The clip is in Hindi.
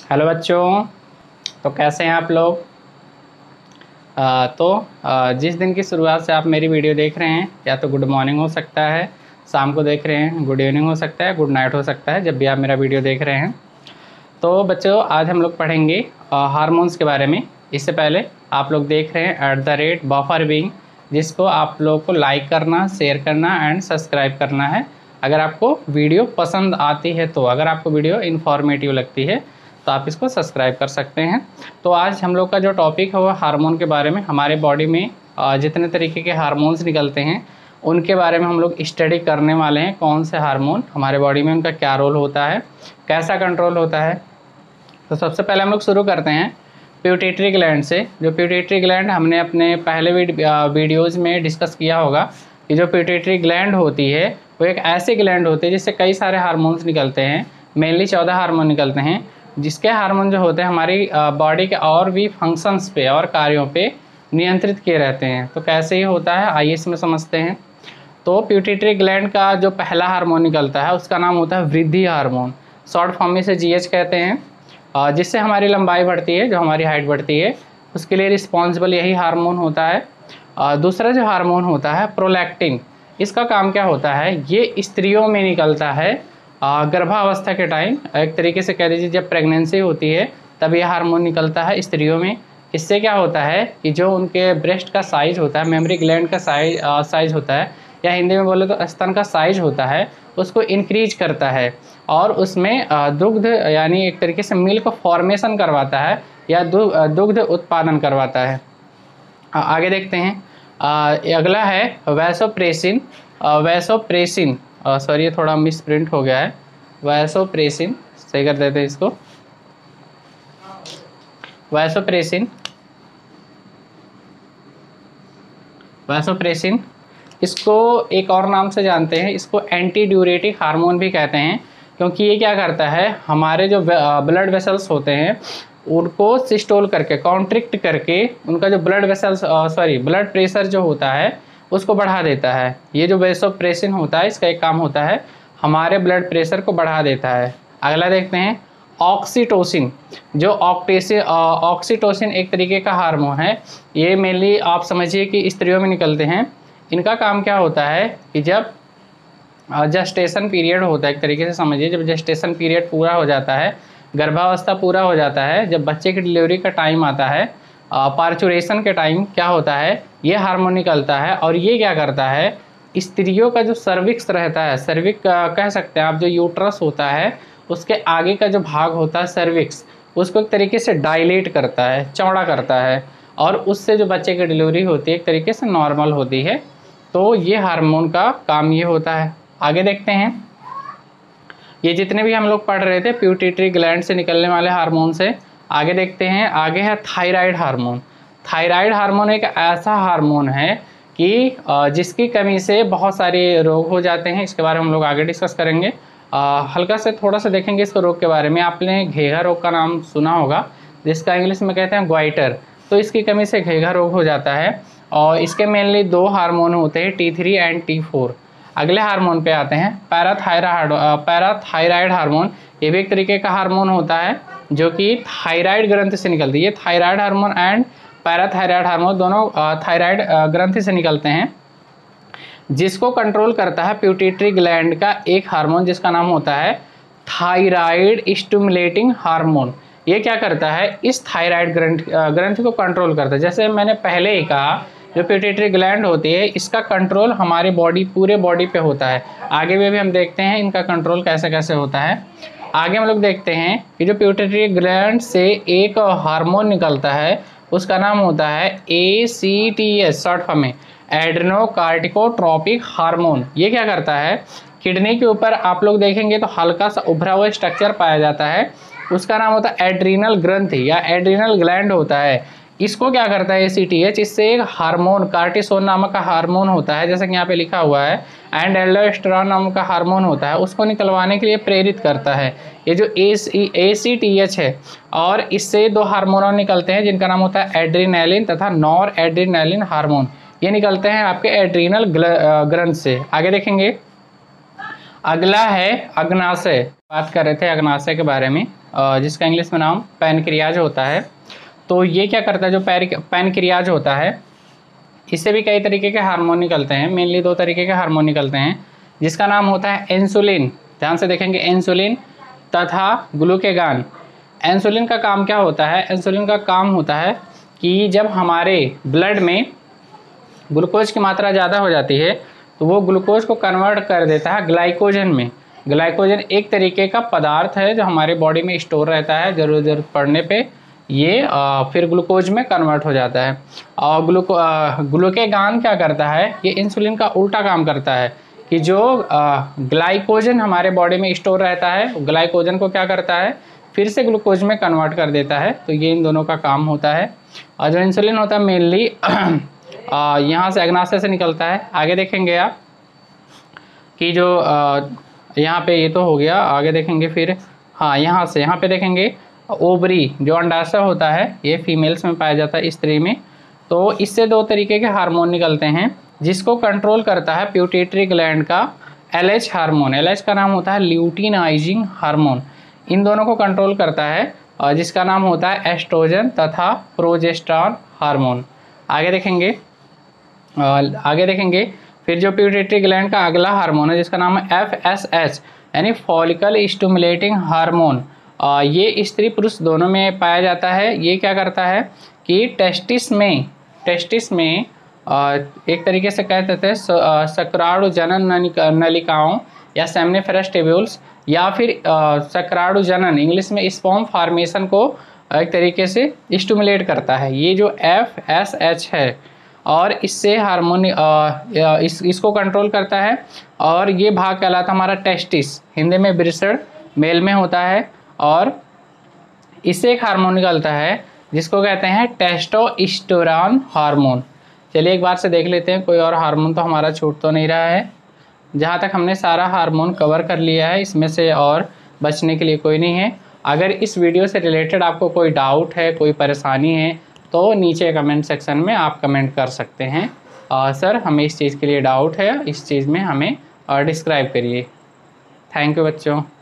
हेलो बच्चों। तो कैसे हैं आप लोग। जिस दिन की शुरुआत से आप मेरी वीडियो देख रहे हैं, या तो गुड मॉर्निंग हो सकता है, शाम को देख रहे हैं गुड इवनिंग हो सकता है, गुड नाइट हो सकता है, जब भी आप मेरा वीडियो देख रहे हैं। तो बच्चों आज हम लोग पढ़ेंगे हार्मोन्स के बारे में। इससे पहले आप लोग देख रहे हैं @बफर बिंग, जिसको आप लोग को लाइक करना, शेयर करना एंड सब्सक्राइब करना है अगर आपको वीडियो पसंद आती है। तो अगर आपको वीडियो इन्फॉर्मेटिव लगती है तो आप इसको सब्सक्राइब कर सकते हैं। तो आज हम लोग का जो टॉपिक है वो हार्मोन के बारे में, हमारे बॉडी में जितने तरीके के हार्मोन्स निकलते हैं उनके बारे में हम लोग स्टडी करने वाले हैं। कौन से हार्मोन हमारे बॉडी में, उनका क्या रोल होता है, कैसा कंट्रोल होता है। तो सबसे पहले हम लोग शुरू करते हैं पिट्यूटरी ग्लैंड से। जो पिट्यूटरी ग्लैंड हमने अपने पहले वीडियोज़ में डिस्कस किया होगा कि जो पिट्यूटरी ग्लैंड होती है वो एक ऐसी ग्लैंड होती है जिससे कई सारे हार्मोन्स निकलते हैं। मेनली 14 हार्मोन निकलते हैं, जिसके हार्मोन जो होते हैं हमारी बॉडी के और भी फंक्शंस पे और कार्यों पे नियंत्रित किए रहते हैं। तो कैसे ही होता है आइए इसमें समझते हैं। तो पिट्यूटरी ग्लैंड का जो पहला हार्मोन निकलता है उसका नाम होता है वृद्धि हार्मोन, शॉर्ट फॉर्म में से GH कहते हैं। जिससे हमारी लंबाई बढ़ती है, जो हमारी हाइट बढ़ती है, उसके लिए रिस्पॉन्सिबल यही हार्मोन होता है। दूसरा जो हार्मोन होता है प्रोलैक्टिन, इसका काम क्या होता है, ये स्त्रियों में निकलता है गर्भावस्था के टाइम। एक तरीके से कह दीजिए जब प्रेगनेंसी होती है तब यह हार्मोन निकलता है स्त्रियों में। इससे क्या होता है कि जो उनके ब्रेस्ट का साइज होता है, मेमरी ग्लैंड का साइज होता है, या हिंदी में बोले तो स्तन का साइज होता है, उसको इंक्रीज करता है और उसमें दुग्ध यानी एक तरीके से मिल्क फॉर्मेशन करवाता है या दुग्ध उत्पादन करवाता है। आगे देखते हैं। अगला है वैसोप्रेसिन। वैसोप्रेसिन सॉरी ये थोड़ा मिस प्रिंट हो गया है। वैसोप्रेसिन सही कर देते हैं इसको। वैसोप्रेसिन इसको एक और नाम से जानते हैं, इसको एंटी ड्यूरेटिक हार्मोन भी कहते हैं, क्योंकि ये क्या करता है हमारे जो ब्लड वेसल्स होते हैं उनको सिस्टोल करके, कॉन्ट्रिक्ट करके, उनका जो ब्लड प्रेशर जो होता है उसको बढ़ा देता है। ये जो वैसोप्रेसिन होता है इसका एक काम होता है हमारे ब्लड प्रेशर को बढ़ा देता है। अगला देखते हैं ऑक्सीटोसिन। जो ऑक्सीटोसिन एक तरीके का हार्मोन है, ये मेनली आप समझिए कि स्त्रियों में निकलते हैं। इनका काम क्या होता है कि जब जेस्टेशन पीरियड होता है, एक तरीके से समझिए जब जेस्टेशन पीरियड पूरा हो जाता है, गर्भावस्था पूरा हो जाता है, जब बच्चे की डिलीवरी का टाइम आता है, पार्चुरेशन के टाइम क्या होता है, ये हार्मोन निकलता है। और ये क्या करता है, स्त्रियों का जो सर्विक्स रहता है, सर्विक कह सकते हैं आप, जो यूट्रस होता है उसके आगे का जो भाग होता है सर्विक्स, उसको एक तरीके से डायलेट करता है, चौड़ा करता है, और उससे जो बच्चे की डिलीवरी होती है एक तरीके से नॉर्मल होती है। तो ये हार्मोन का काम ये होता है। आगे देखते हैं। ये जितने भी हम लोग पढ़ रहे थे पिट्यूटरी ग्लैंड से निकलने वाले हार्मोन से, आगे देखते हैं। आगे है थायराइड हार्मोन। थायराइड हार्मोन एक ऐसा हार्मोन है कि जिसकी कमी से बहुत सारे रोग हो जाते हैं। इसके बारे में हम लोग आगे डिस्कस करेंगे। हल्का से थोड़ा सा देखेंगे इसको रोग के बारे में। आपने घेघा रोग का नाम सुना होगा, जिसका इंग्लिश में कहते हैं ग्वाइटर। तो इसकी कमी से घेघा रोग हो जाता है और इसके मेनली 2 हार्मोन होते हैं, T3 एंड T4। अगले हार्मोन पे आते हैं पैराथायराइड हार्मोन। ये भी एक तरीके का हार्मोन होता है जो कि थायराइड ग्रंथि से निकलती है। ये thyroid hormone and parathyroid hormone दोनों थायराइड ग्रंथि से निकलते हैं, जिसको कंट्रोल करता है पिट्यूटरी ग्लैंड का एक हार्मोन जिसका नाम होता है थायराइड स्टिमुलेटिंग हार्मोन। ये क्या करता है, इस थायराइड ग्रंथि को कंट्रोल करता है। जैसे मैंने पहले ही कहा, जो पिट्यूटरी ग्लैंड होती है इसका कंट्रोल हमारी पूरे बॉडी पे होता है। आगे भी हम देखते हैं इनका कंट्रोल कैसे कैसे होता है। आगे हम लोग देखते हैं कि जो पिट्यूटरी ग्लैंड से एक हार्मोन निकलता है उसका नाम होता है ACTH, शॉर्ट फॉर्म में एड्रेनोकार्टिकोट्रोपिक हार्मोन। ये क्या करता है, किडनी के ऊपर आप लोग देखेंगे तो हल्का सा उभरा हुआ स्ट्रक्चर पाया जाता है, उसका नाम होता है एड्रीनल ग्रंथि या एड्रीनल ग्लैंड होता है। इसको क्या करता है ACTH, इससे एक हार्मोन कार्टिसोन नामक का हार्मोन होता है, जैसे कि यहाँ पे लिखा हुआ है, एंड एल्डोस्टेरोन नामक का हार्मोन होता है, उसको निकलवाने के लिए प्रेरित करता है ये जो ACTH है। और इससे 2 हार्मोन निकलते हैं जिनका नाम होता है एड्रीनैलिन तथा नॉर एड्रीनैलिन हार्मोन। ये निकलते हैं आपके एड्रीनल ग्रंथ से। आगे देखेंगे। अगला है अग्नाशय। बात कर रहे थे अग्नाशय के बारे में, जिसका इंग्लिश में नाम पैनक्रियाज होता है। तो ये क्या करता है, जो पैनक्रियाज होता है, इससे भी कई तरीके के हार्मोन निकलते हैं। मेनली 2 तरीके के हार्मोन निकलते हैं, जिसका नाम होता है इंसुलिन। ध्यान से देखेंगे, इंसुलिन तथा ग्लूकेगान। इंसुलिन का काम क्या होता है? इंसुलिन का काम होता है कि जब हमारे ब्लड में ग्लूकोज की मात्रा ज़्यादा हो जाती है तो वो ग्लूकोज को कन्वर्ट कर देता है ग्लाइकोजन में। ग्लाइकोजन एक तरीके का पदार्थ है जो हमारे बॉडी में स्टोर रहता है, ज़रूरत पड़ने पे ये फिर ग्लूकोज में कन्वर्ट हो जाता है। और ग्लूकेगान क्या करता है? ये इंसुलिन का उल्टा काम करता है कि जो ग्लाइकोजन हमारे बॉडी में स्टोर रहता है, ग्लाइकोजन को क्या करता है? फिर से ग्लूकोज में कन्वर्ट कर देता है। तो ये इन दोनों का काम होता है। और जो इंसुलिन होता है मेनली यहाँ से अग्नाशय से निकलता है। आगे देखेंगे आप कि जो यहाँ पे ये तो हो गया, आगे देखेंगे फिर हाँ यहाँ पे देखेंगे ओवरी, जो अंडाशय होता है, ये फीमेल्स में पाया जाता है, स्त्री में। तो इससे 2 तरीके के हार्मोन निकलते हैं, जिसको कंट्रोल करता है प्यूटेटरी ग्लैंड का LH हार्मोन। LH का नाम होता है ल्यूटिनाइजिंग हार्मोन। इन दोनों को कंट्रोल करता है, जिसका नाम होता है एस्ट्रोजन तथा प्रोजेस्टेरॉन हार्मोन। आगे देखेंगे फिर जो प्यूटेटरी ग्लैंड का अगला हार्मोन है, जिसका नाम है FSH, यानी फॉलिकल स्टिमुलेटिंग हार्मोन। ये स्त्री पुरुष दोनों में पाया जाता है। ये क्या करता है कि टेस्टिस में एक तरीके से कह सकते हैं शुक्राणु जनन नलिकाओं या सेमनिफेरस ट्यूब्यूल्स, या फिर शुक्राणु जनन, इंग्लिश में स्पर्म फॉर्मेशन को एक तरीके से स्टिमुलेट करता है, ये जो FSH है। और इससे हार्मोन इसको कंट्रोल करता है। और ये भाग कहलाता हमारा टेस्टिस, हिंदी में वृषण, मेल में होता है। और इससे एक हार्मोन निकलता है जिसको कहते हैं टेस्टोस्टेरोन हार्मोन। चलिए एक बार से देख लेते हैं, कोई और हार्मोन तो हमारा छूट तो नहीं रहा है। जहाँ तक हमने सारा हार्मोन कवर कर लिया है, इसमें से और बचने के लिए कोई नहीं है। अगर इस वीडियो से रिलेटेड आपको कोई डाउट है, कोई परेशानी है, तो नीचे कमेंट सेक्शन में आप कमेंट कर सकते हैं, सर हमें इस चीज़ के लिए डाउट है, इस चीज़ में हमें डिस्क्राइब करिए। थैंक यू बच्चों।